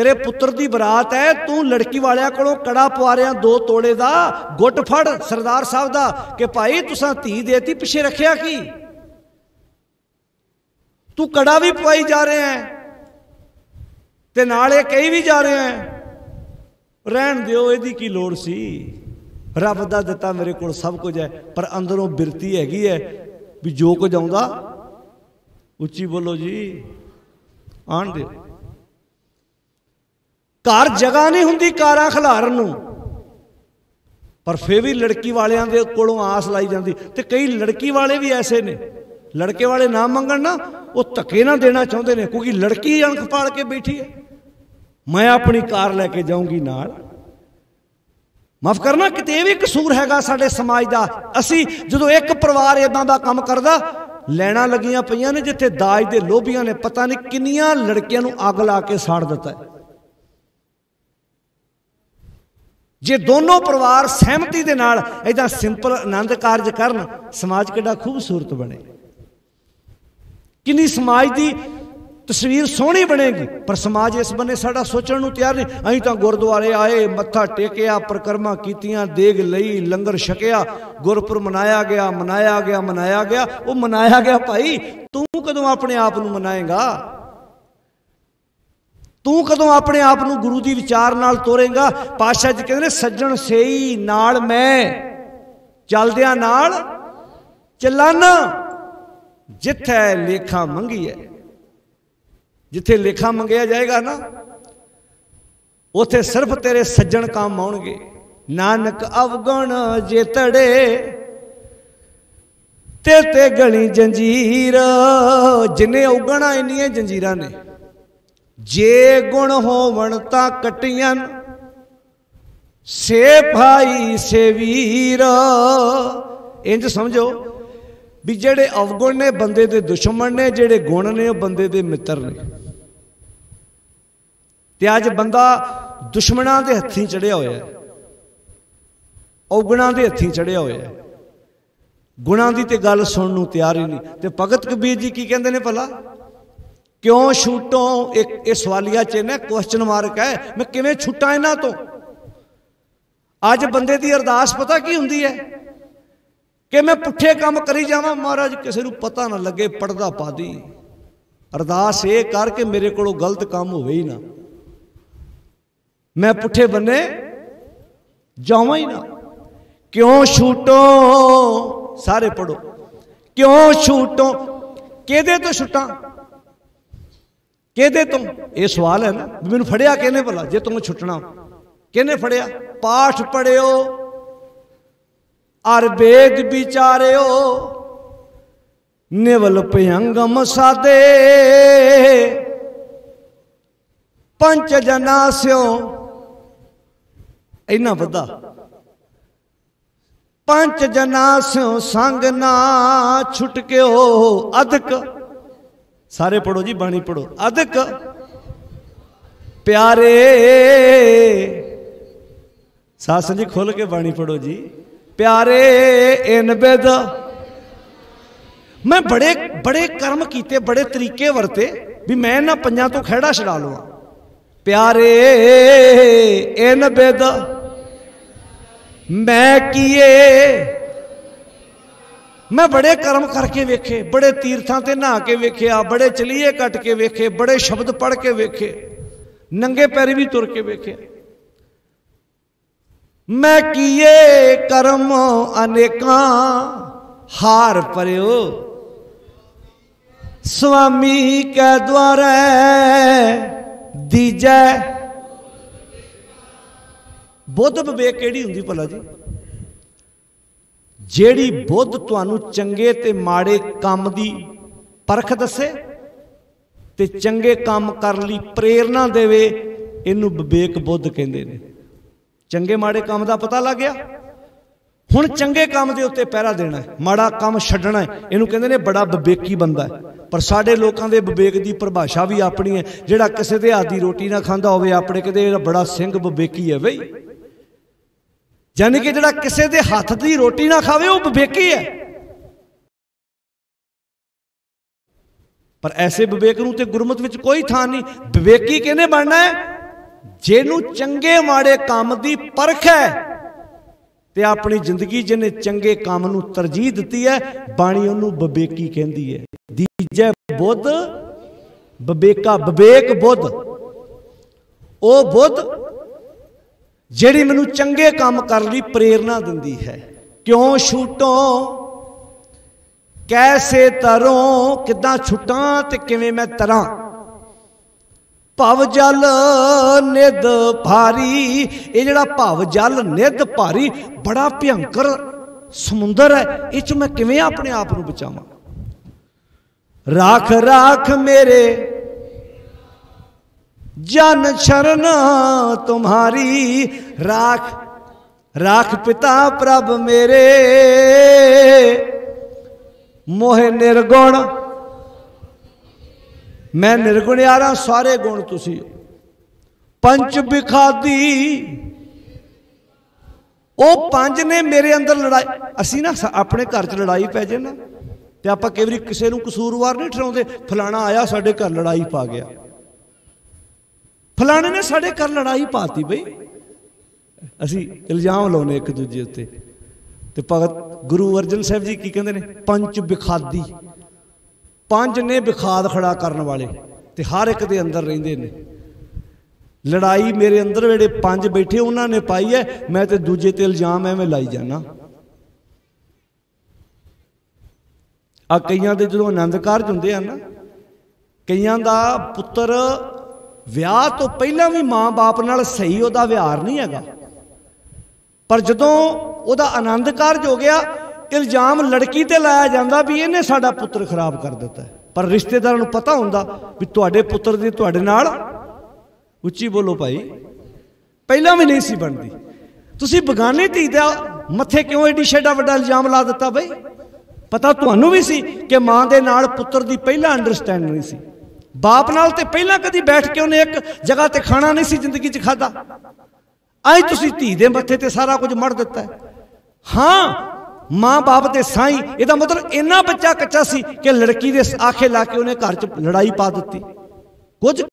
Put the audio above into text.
तेरे पुत्र दी बरात है, तू लड़की वालियां कोलों कड़ा पवा रहा 2 तोले दा, गुट फड़ सरदार साहब दा कि भाई तुसां धी देती, पिछे रखिया की? तू कड़ा भी पवाई जा रहे हैं ते नाले कई भी जा रहे हैं। रहन दिओ, इहदी की लोड़ सी? रब दा दिता मेरे कोल सब कुछ है, पर अंदरों बिरती हैगी है भी जो कुछ आउंदा उच्ची बोलो जी, आण दे। घर जगह नहीं हुंदी कारां खिलारन नूं, पर फिर भी लड़की वालियां दे कोलों आस लाई जाती। ते कई लड़की वाले भी ऐसे ने, लड़के वाले ना मंगण ना, वो धक्के ना देना चाहते हैं, क्योंकि लड़की अणख पाल के बैठी है, मैं अपनी कार लैके जाऊंगी नाल। माफ करना, किते भी कसूर हैगा साडे समाज का। असी जो एक परिवार इदां दा काम करदा, लैना लगियां पईयां ने जिथे दाज दे लोभियां ने पता नहीं किन्नियां लड़कियां नूं अग ला के साड़ दिता है। जे दोनों परिवार सहमति दे नाल इदां सिंपल आनंद कारज करन, समाज कितना खूबसूरत बने, किन्नी समाज की तस्वीर सोहनी बनेगी। पर समाज इस बने साडा सोचण नूं तैयार नहीं। असीं तां गुरुद्वारे आए, मत्था टेकिया, परिक्रमा कीतियां, देग लई, लंगर छकिया, गुरपुर मनाया गया, मनाया गया, मनाया गया। वो मनाया गया भाई, तू कदों अपने आप नूं मनाएगा? तू कदों अपने आप नूं गुरु दी विचार नाल तोरेगा? पातशाह जी कहंदे ने, सज्जण सेई नाल मैं, चलदियां नाल चलाना, जिथे लेखा मंगी है। जिथे लेखा मंगया जाएगा ना, उथे सिर्फ तेरे सज्जन काम आउणगे। नानक अवगुण जे तड़े, ते गणी जंजीर। जिन्हें अवगुणा इन्नियां जंजीरां ने, जे गुण होवण तां कटियां, से भाई से वीर। इंज समझो भी जेड़े अवगुण ने बंदे दे दुश्मन ने, जेड़े गुण ने बंदे दे मित्र ने। ते अज बंदा दुश्मनां दे हत्थीं चढ़िया होया, अवगुणां दे हत्थीं चढ़िया होया, गुणां दी ते गल सुनन नूं तैयार ही नहीं। ते भगत कबीर जी की कहंदे ने भला, क्यों छूटो? एक सवालिया चिन्ह, क्वेश्चन मार्क है, मैं किवें छुट्टा इन्हां तो? अज बंदे दी अरदास पता की हुंदी है कि मैं पुठे काम करी जावां, महाराज किसी नूं पता ना लगे, पढ़दा पा दी। अरदास ये कर के मेरे कोलों गलत काम होवे ही ना, मैं पुठे बन्ने जावां ही ना। क्यों छूटो? सारे पढ़ो, क्यों छूटो? केदे तो छुट्टा? केदे तो? ये सवाल है ना, मैनूं फड़िया किहने भला? जे तुम छुटना किहने फड़िया? पाठ पढ़ियो अर वेद विचारियो, निवल भयंगम साधे, पंच जनास्यो। इन्ना वड्डा पंच जनास्यो संग ना छुटक्यो, अधक। सारे पढ़ो जी, बाणी पढ़ो। अधक प्यारे, सासन जी खोल के बाणी पढ़ो जी। प्यारे इन बेद, मैं बड़े बड़े कर्म किए, बड़े तरीके वरते भी मैं ना पंजां तो खैड़ा छड़ा लवां। प्यारे इन बेद मैं किए, मैं बड़े कर्म करके वेखे, बड़े तीर्थां ते नहा के वेख्या, बड़े चलीए कट के वेखे, बड़े शब्द पढ़ के वेखे, नंगे पैरी भी तुर के वेखे। मैं किए कर्म अनेकां, हार परियो स्वामी कै द्वारे दीजै। बुद्ध विवेक केड़ी हुंदी भला जी? जेड़ी बुद्ध तुहानू चंगे ते माड़े काम दी परख दसे ते चंगे काम कर ली प्रेरणा देवे, इनू विवेक बुद्ध कहंदे ने। चंगे माड़े काम दा पता लग गया, हुण चंगे काम दे उत्ते पहरा देना है, माड़ा काम छड्डना है, इनू कहंदे ने बड़ा विवेकी बंदा है। पर साडे लोकां दे विवेक दी परिभाषा भी अपनी है। जिहड़ा किसी दे हाथ दी रोटी ना खांदा होवे, अपने कहंदे बड़ा सिंह विवेकी है बई। यानी कि जिहड़ा किसी दे हाथ दी रोटी ना खावे वो विवेकी है। पर ऐसे विवेक नूं ते गुरमत विच कोई थां नहीं। विवेकी किहने बनना है? जेनू चंगे माड़े काम दी परख है ते अपनी जिंदगी जिन्हें चंगे काम नू तरजीह दी है, बाणी उन्होंने बबेकी कहती है। दीजे बुद्ध बबेका, बबेक बुद्ध ओ बुद्ध जेड़ी मैनू चंगे काम कर ली प्रेरणा दिंदी है। क्यों छूटों कैसे तरों, किदां छुटां ते किवें मैं तरां। भव जल निध भारी, ये जड़ा भव जल निध भारी बड़ा भयंकर समुंदर है, इस मैं किवें अपने आप को बचावां। राख राख मेरे जन शरण तुम्हारी, राख राख पिता प्रभ मेरे मोहे निर्गुण। मैं निर्गुण यारा, सारे गुण तुसी। पंच बिखादी, वो पंज ने मेरे अंदर लड़ाई। असी ना अपने घर च लड़ाई पै जाए ना तो आप कई बार किसी को कसूरवार नहीं ठहराते, फलाना आया साढ़े घर लड़ाई पा गया, फलाने ने साढ़े घर लड़ाई पाती। बई असी इल्जाम लाने एक दूजे उत्ते। तो भगत गुरु अर्जन साहब जी की कहते हैं, पंच बिखादी, पंज ने बिखाद खड़ा करने वाले ते हर एक दे अंदर रहिंदे ने। लड़ाई मेरे अंदर जेड़े पंज बैठे उन्होंने पाई है, मैं तो दूजे ते इल्जाम एवं लाई जाना। आ कईयां दे जो आनंद कारज हुंदे हैं ना, कईयां दा पुत्र विआह तो पहला भी मां बाप नाल सही उहदा व्यवहार नहीं हैगा, पर जदों उहदा आनंद कारज हो गया इल्जाम लड़की ते लाया जाता भी इन्हें साडा पुत्र खराब कर दिता है। पर रिश्तेदारों को पता हुंदा भी तुहाडे पुत्र दी तुहाडे नाल, उच्ची बोलो भाई, पहला भी नहीं सी बनती। तुसी बगाने धी दा मथे क्यों एडी छेड़ा वड्डा इल्जाम ला दिता। बई पता तुहानू भी सी कि मां दे नाल पुत्र दी पहला अंडरस्टैंड नहीं सी, बाप नाल ते पहला कदी बैठ के उन्हें एक जगह ते खाना नहीं सी जिंदगी च खादा। आई तुसी धी दे मथे ते सारा कुछ मड़ दिता है। हाँ मां बाप दे साई, इहदा मतलब इन्ना बच्चा कच्चा सी कि लड़की दे आखे ला के उन्हें घर च लड़ाई पा दी। कुछ